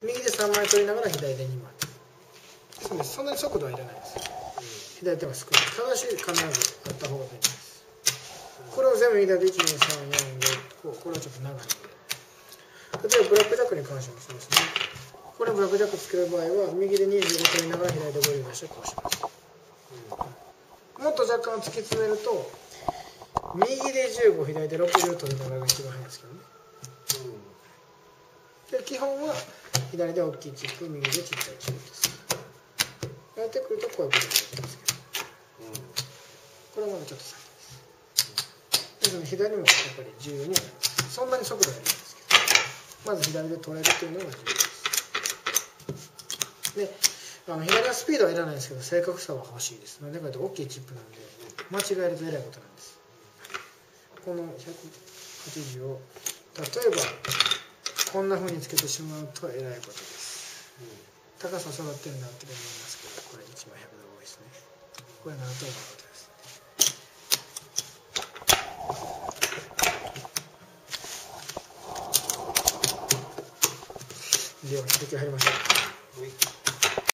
右で3枚取りながら左で2枚。そんなに速度はいらないです。左手が少ない。ただし必ずあった方が便利です。これを全部左で1、2、3、4、5、これはちょっと長いので。例えばブラックジャックに関してもそうですね。これブラックジャックつける場合は右で25取りながら左で5出してこうします。もっと若干突き詰めると右で15左で60取りながらが一番早いですけどね。で基本は左で大きいチップ、右でちっちゃいチップです。やってくるとこういうことができますけど、これはまだちょっと先です。ですので左もやっぱり重要になります。そんなに速度はいらないですけど、まず左で取れるというのが重要です。で左はスピードはいらないですけど正確さは欲しいです。なんでかというと大きいチップなんで間違えるとえらいことなんです。この180を例えばこんな風につけてしまうとえらいことです。高さ揃ってるなって思いますけど、これ1枚100度多いですね。これなると思うことです。では続き入りましょう。